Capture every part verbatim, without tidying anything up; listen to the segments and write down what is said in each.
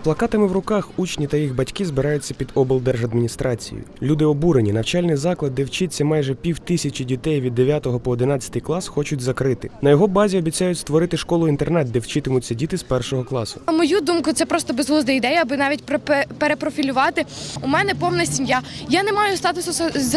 плакатами в руках учні та їх батьки збираються під облдержадміністрацією. Люди обурені. Навчальний заклад, де вчиться майже пів тисячі дітей від дев'ятого по одинадцятий клас, хочуть закрити. На його базі обіцяють створити школу-інтернат, де вчитимуться діти з першого класу. На мою думку, це просто безглузда ідея, аби навіть перепрофілювати. У мене повна сім'я. Я не маю статусу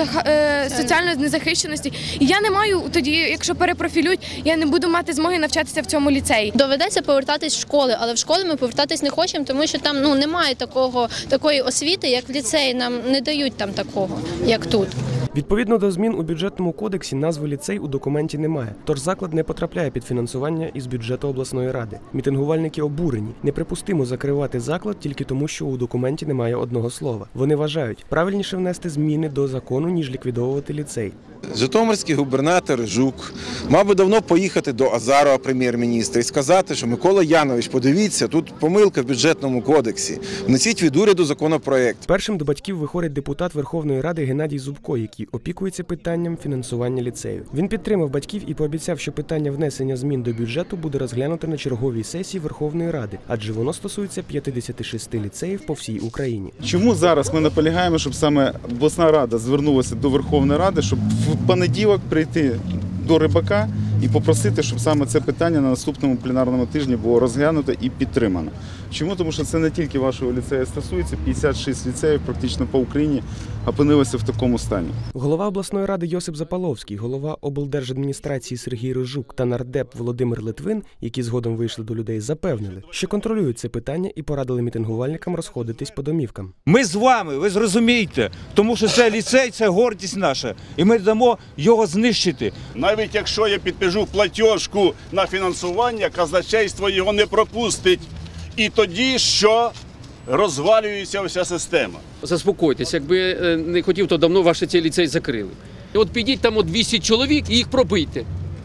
соціальної незахищеності. І я не маю тоді, якщо перепрофілюють, я не буду мати змоги навчатися в цьому ліцеї. Доведеться повертатись в школи, але в школи ми повертатись не хочемо, тому що там ну немає такого такої освіти, як в ліцеї. Нам не дають там такого, як тут. Відповідно до змін у бюджетному кодексі назви ліцей у документі немає, тож заклад не потрапляє під фінансування із бюджету обласної ради. Мітингувальники обурені. Неприпустимо закривати заклад тільки тому, що у документі немає одного слова. Вони вважають, правильніше внести зміни до закону, ніж ліквідовувати ліцей. Житомирський губернатор Жук мав би давно поїхати до Азарова, прем'єр-міністра, і сказати, що Микола Янович, подивіться, тут помилка в бюджетному кодексі. Внесіть від уряду законопроєкт. Першим до батьків виходить депутат Верховної Ради Геннадій Зубко, який опікується питанням фінансування ліцею. Він підтримав батьків і пообіцяв, що питання внесення змін до бюджету буде розглянуто на черговій сесії Верховної Ради, адже воно стосується п'ятдесят шість ліцеїв по всій Україні. Чому зараз ми наполягаємо, щоб саме обласна рада звернулася до Верховної Ради, щоб в понеділок прийти до Рибака і попросити, щоб саме це питання на наступному пленарному тижні було розглянуто і підтримано. Чому? Тому що це не тільки вашого ліцею стосується, п'ятдесят шість ліцеїв практично по Україні опинилися в такому стані. Голова обласної ради Йосип Запаловський, голова облдержадміністрації Сергій Рижук та нардеп Володимир Литвин, які згодом вийшли до людей, запевнили, що контролюють це питання і порадили мітингувальникам розходитись по домівкам. Ми з вами, ви зрозумієте, тому що це ліцей, це гордість наша, і ми дамо його знищити. Навіть якщо я підпишу платіжку на фінансування, казначейство його не пропустить. І тоді що? Розвалюється вся система. Заспокойтесь, якби не хотів, то давно ваш цей ліцей закрили. І от підіть там от двісті чоловік і їх пробийте.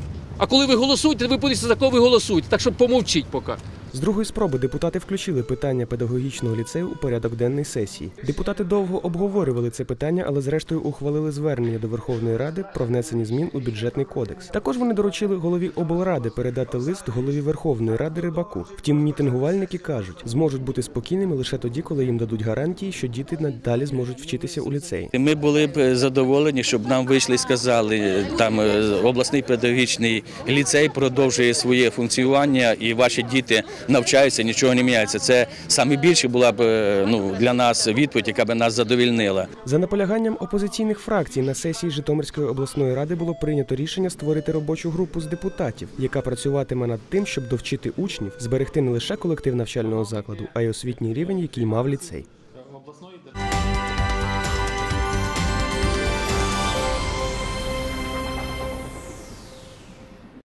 А коли ви голосуєте, ви подивіться, за кого ви голосуєте, так що помовчіть поки. З другої спроби депутати включили питання педагогічного ліцею у порядок денний сесії. Депутати довго обговорювали це питання, але зрештою ухвалили звернення до Верховної Ради про внесення змін у бюджетний кодекс. Також вони доручили голові облради передати лист голові Верховної Ради Рибаку. Втім, мітингувальники кажуть, зможуть бути спокійними лише тоді, коли їм дадуть гарантії, що діти надалі зможуть вчитися у ліцеї. Ми були б задоволені, щоб нам вийшли і сказали, там обласний педагогічний ліцей продовжує своє функціонування і ваші діти навчаються, нічого не міняється. Це саме більше була б ну, для нас відповідь, яка б нас задовольнила. За наполяганням опозиційних фракцій на сесії Житомирської обласної ради було прийнято рішення створити робочу групу з депутатів, яка працюватиме над тим, щоб довчити учнів, зберегти не лише колектив навчального закладу, а й освітній рівень, який мав ліцей.